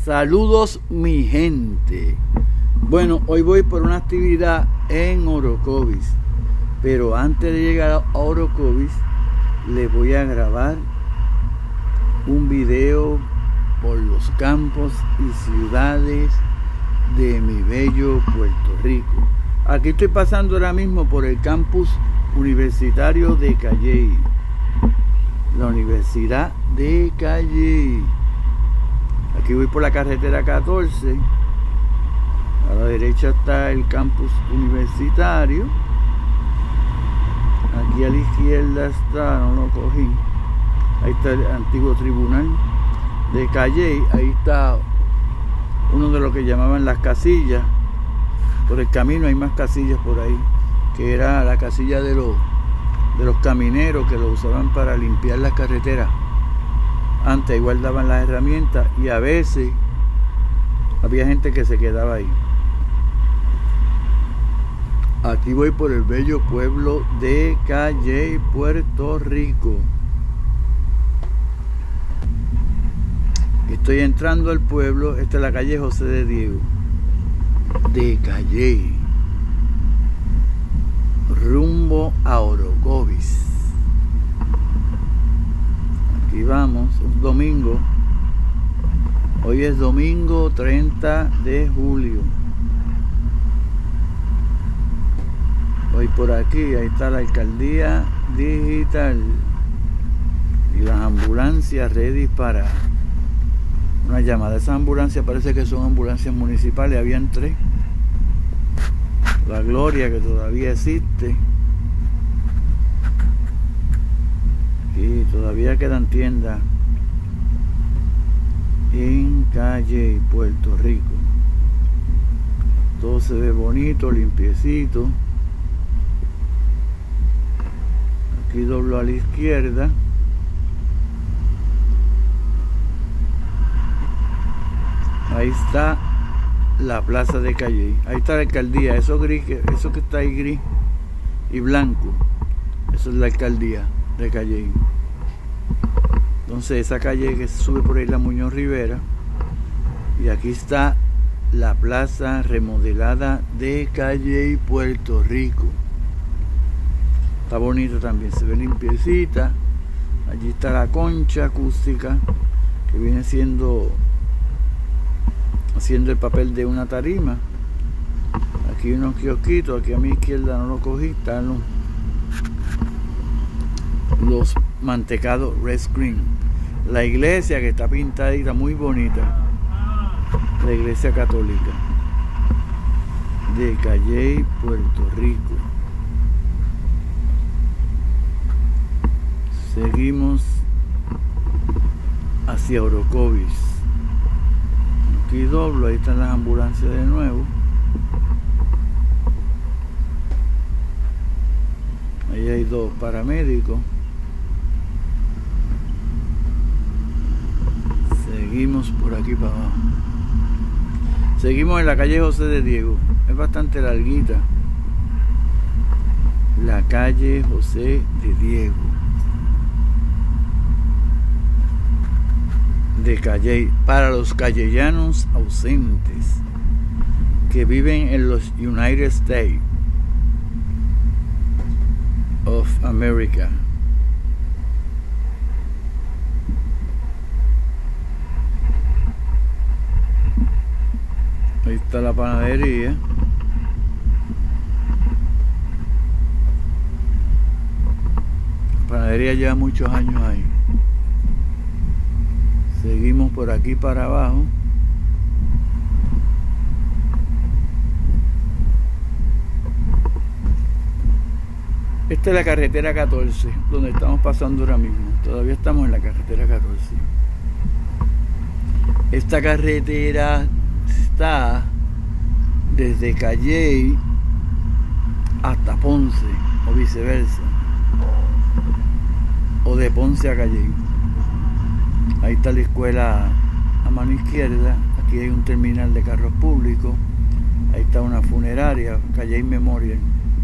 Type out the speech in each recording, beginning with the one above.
Saludos mi gente. Bueno, hoy voy por una actividad en Orocovis, pero antes de llegar a Orocovis les voy a grabar un video por los campos y ciudades de mi bello Puerto Rico. Aquí estoy pasando ahora mismo por el campus universitario de Calley, la Universidad de Calley. Aquí voy por la carretera 14, a la derecha está el campus universitario, aquí a la izquierda está, no lo cogí, ahí está el antiguo tribunal de Calley, ahí está uno de lo que llamaban las casillas. Por el camino hay más casillas por ahí, que era la casilla de los camineros que lo usaban para limpiar las carreteras. Antes igual daban las herramientas y a veces había gente que se quedaba ahí. Aquí voy por el bello pueblo de Calley, Puerto Rico. Estoy entrando al pueblo. Esta es la calle José de Diego de Calley, rumbo a Orocovis. Aquí vamos, un domingo. Hoy es domingo 30 de julio. Voy por aquí, ahí está la alcaldía digital y las ambulancias ready para una llamada. Esas ambulancias parece que son ambulancias municipales, habían 3. La Gloria, que todavía existe, y todavía quedan tiendas en Calley, Puerto Rico. Todo se ve bonito, limpiecito. Aquí doblo a la izquierda. Ahí está la plaza de Calley. Ahí está la alcaldía. Eso gris, eso que está ahí gris y blanco, eso es la alcaldía de Calley. Entonces esa calle que se sube por ahí, la Muñoz Rivera, y aquí está la plaza remodelada de Calley, Puerto Rico. Está bonita también, se ve limpiecita. Allí está la concha acústica, que viene haciendo el papel de una tarima. Aquí unos kiosquitos, aquí a mi izquierda no lo cogí, están los mantecados Red Screen. La iglesia que está pintadita, muy bonita, la iglesia católica de Calley, Puerto Rico. Seguimos hacia Orocovis. Aquí doblo, ahí están las ambulancias de nuevo. Ahí hay 2 paramédicos. Seguimos por aquí para abajo. Seguimos en la calle José de Diego. Es bastante larguita. La calle José de Diego de Calley, para los calleyanos ausentes que viven en los United States of America. Ahí está la panadería. La panadería lleva muchos años ahí. Seguimos por aquí para abajo. Esta es la carretera 14, donde estamos pasando ahora mismo. Todavía estamos en la carretera 14. Esta carretera está desde Calley hasta Ponce, o viceversa, o de Ponce a Calley. Ahí está la escuela a mano izquierda. Aquí hay un terminal de carros públicos. Ahí está una funeraria, Calley Memorial.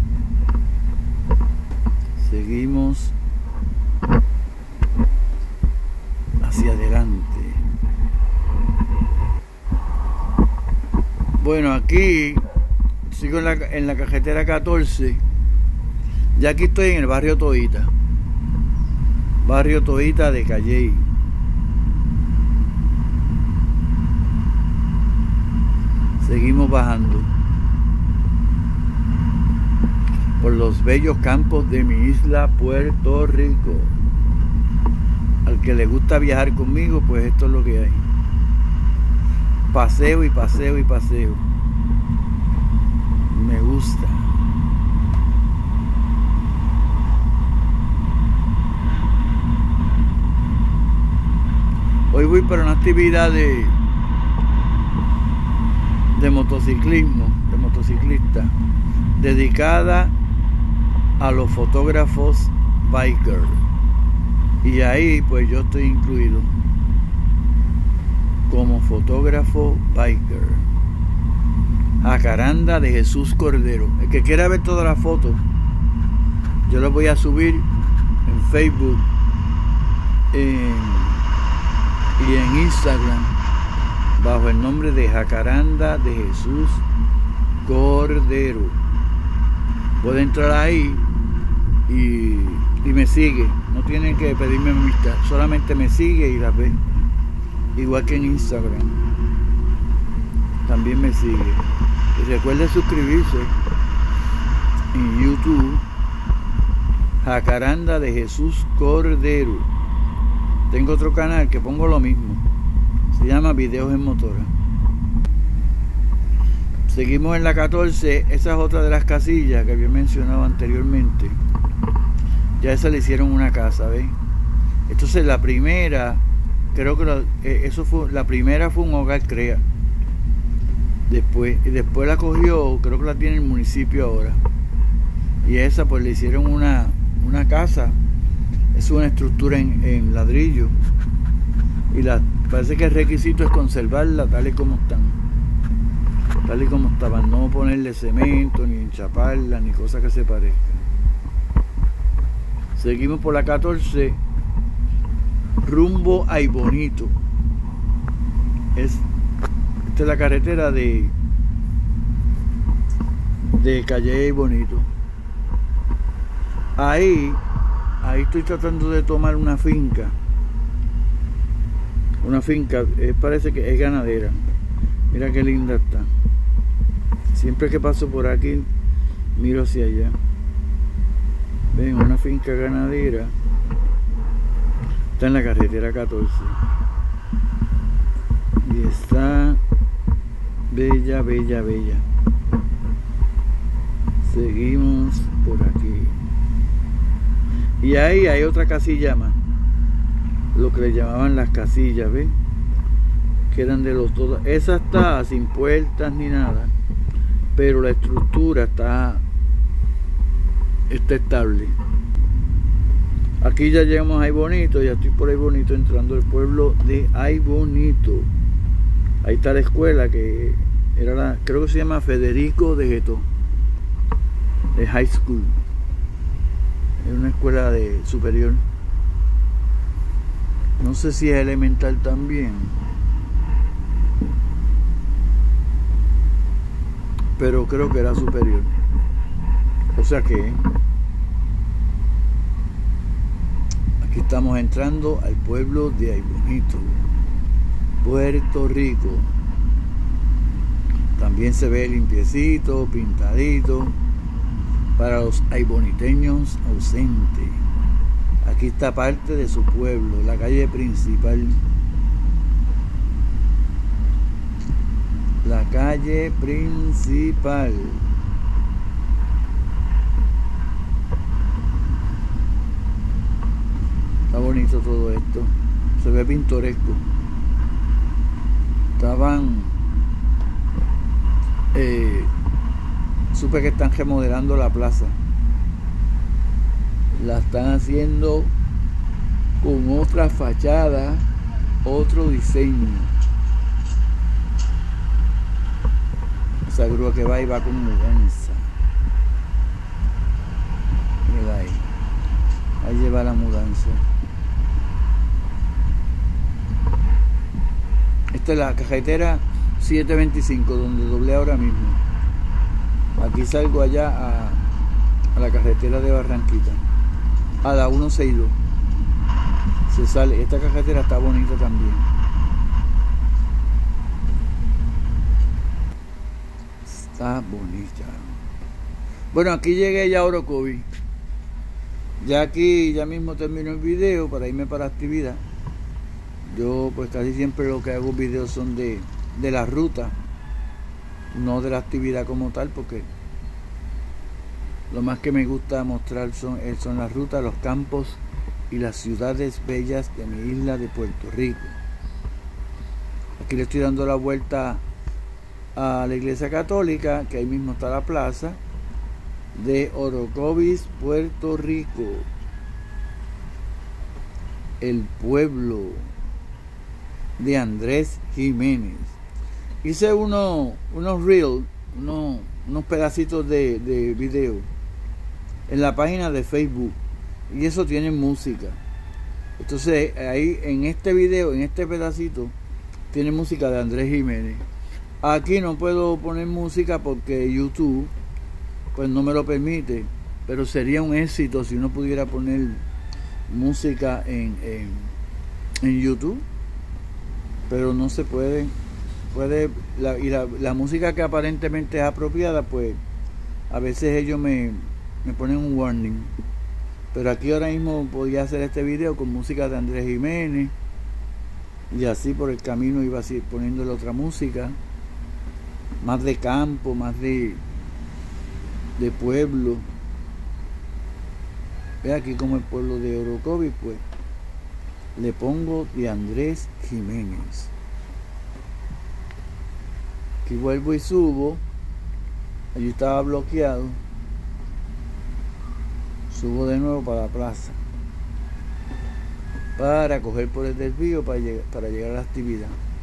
Seguimos hacia adelante. Bueno, aquí sigo en la carretera 14. Ya aquí estoy en el barrio Toita. Barrio Toita de Calley. Seguimos bajando por los bellos campos de mi isla Puerto Rico. Al que le gusta viajar conmigo, pues esto es lo que hay. Paseo y paseo y paseo. Me gusta. Hoy voy para una actividad de motociclismo, de motociclista, dedicada a los fotógrafos biker. Y ahí pues yo estoy incluido como fotógrafo biker. Jacaranda de Jesús Cordero. El que quiera ver todas las fotos, yo las voy a subir en Facebook y en Instagram bajo el nombre de Jacaranda de Jesús Cordero. Puede entrar ahí y me sigue. No tienen que pedirme amistad, solamente me sigue y las ve. Igual que en Instagram también me sigue. Y recuerde suscribirse en YouTube, Jacaranda de Jesús Cordero. Tengo otro canal que pongo lo mismo, se llama Videos en Motora. Seguimos en la 14. Esa es otra de las casillas que había mencionado anteriormente. Ya esa le hicieron una casa, ¿ves? Entonces la primera, creo que la primera fue un hogar CREA. Después la cogió, creo que la tiene el municipio ahora. Y esa pues le hicieron una casa. Es una estructura en ladrillo. Y parece que el requisito es conservarla tal y como están. Tal y como estaban. No ponerle cemento, ni enchaparla, ni cosa que se parezca. Seguimos por la 14. Rumbo a Aybonito. Esta es la carretera de Calle Aybonito. Ahí estoy tratando de tomar una finca. Una finca, parece que es ganadera. Mira qué linda está. Siempre que paso por aquí, miro hacia allá. Ven, una finca ganadera. Está en la carretera 14. Y está bella, bella, bella. Seguimos por aquí. Y ahí hay otra casilla más. Lo que le llamaban las casillas, ¿ves? Que eran de los dos. Esa está sin puertas ni nada. Pero la estructura está estable. Aquí ya llegamos a Aybonito. Ya estoy por Aybonito, entrando al pueblo de Aybonito. Ahí está la escuela que era creo que se llama Federico de Getó, de High School. Es una escuela de superior. No sé si es elemental también, pero creo que era superior. O sea que aquí estamos entrando al pueblo de Aybonito, Puerto Rico. También se ve limpiecito, pintadito para los ayboniteños ausentes. Aquí está parte de su pueblo, la calle principal. La calle principal. Está bonito todo esto. Se ve pintoresco. Supe que están remodelando la plaza. La están haciendo con otra fachada, otro diseño. Esa grúa que va y va con mudanza. Mira ahí. Ahí lleva la mudanza. Esta es la carretera 725, donde doblé ahora mismo. Aquí salgo allá a la carretera de Barranquita, a la 162. Se sale, esta carretera está bonita también. Está bonita. Bueno, aquí llegué ya a Orocovis. Ya aquí, ya mismo termino el video para irme para la actividad. Yo pues casi siempre lo que hago videos son de la ruta, no de la actividad como tal, porque lo más que me gusta mostrar son las rutas, los campos y las ciudades bellas de mi isla de Puerto Rico. Aquí le estoy dando la vuelta a la iglesia católica, que ahí mismo está la plaza de Orocovis, Puerto Rico, el pueblo de Andrés Jiménez. Hice unos reels, unos pedacitos de video en la página de Facebook, y eso tiene música. Entonces ahí en este video, en este pedacito, tiene música de Andrés Jiménez. Aquí no puedo poner música porque YouTube pues no me lo permite, pero sería un éxito si uno pudiera poner música en YouTube, pero no se puede. La música que aparentemente es apropiada, pues a veces ellos me ponen un warning. Pero aquí ahora mismo podía hacer este video con música de Andrés Jiménez, y así por el camino iba así poniéndole otra música más de campo, más de pueblo. Ve aquí como el pueblo de Orocovis, pues le pongo de Andrés Jiménez. Aquí vuelvo y subo. Allí estaba bloqueado. Subo de nuevo para la plaza, para coger por el desvío para llegar a la actividad.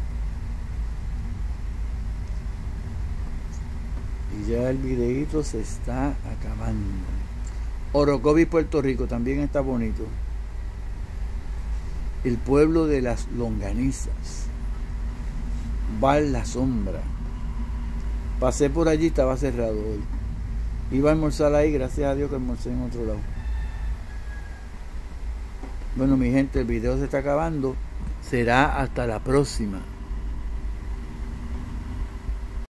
Y ya el videíto se está acabando. Orocovis, Puerto Rico, también está bonito. El pueblo de las longanizas. Bar La Sombra. Pasé por allí, estaba cerrado hoy. Iba a almorzar ahí, gracias a Dios que almorcé en otro lado. Bueno, mi gente, el video se está acabando. Será hasta la próxima.